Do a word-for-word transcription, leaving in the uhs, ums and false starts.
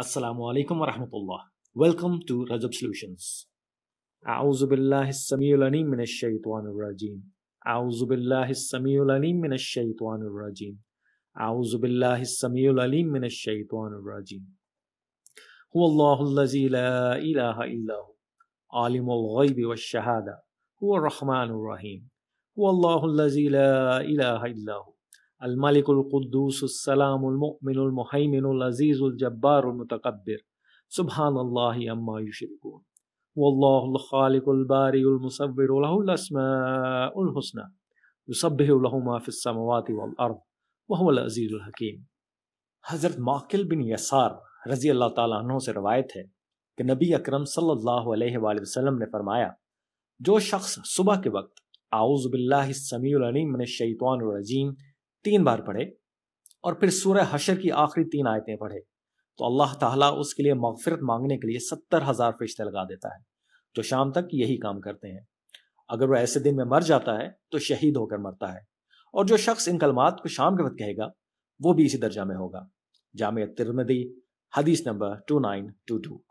Assalamu alaikum wa rahmatullah. Welcome to Rajab Solutions. A'udhu billahi as-sami'ul alim minash shaitanir rajim. A'udhu billahi as-sami'ul alim minash shaitanir rajim. A'udhu billahi as-sami'ul alim minash shaitanir rajim. Huwallahu allazi la ilaha illa hu, alimul ghaibi wash-shahada, huwa ar-rahmanur rahim. Huwallahu allazi la ilaha illa hu, الملك القدوس السلام المؤمن المهيمن العزيز الجبار المتكبر سبحان الله عما يشركون والله الخالق البارئ المصور له الأسماء الحسنى يسبح له ما في السماوات والأرض وهو العزيز الحكيم۔ حضرت معقل بن یسار رضی اللہ تعالیٰ عنہ سے روایت ہے کہ نبی اکرم صلی اللہ علیہ وآلہ وسلم نے فرمایا، جو شخص صبح کے وقت اعوذ باللہ السمیع العلیم من الشیطان الرجیم تین بار پڑھے اور پھر سورہ حشر کی آخری تین آیتیں پڑھے تو اللہ تعالیٰ اس کے لیے مغفرت مانگنے کے لیے ستر ہزار فرشتے لگا دیتا ہے جو شام تک یہی کام کرتے ہیں۔ اگر وہ ایسے دن میں مر جاتا ہے تو شہید ہو کر مرتا ہے، اور جو شخص ان کلمات کو شام کے وقت کہے گا وہ بھی اسی درجہ میں ہوگا۔ جامع ترمذی حدیث نمبر دو ہزار نو سو بائیس۔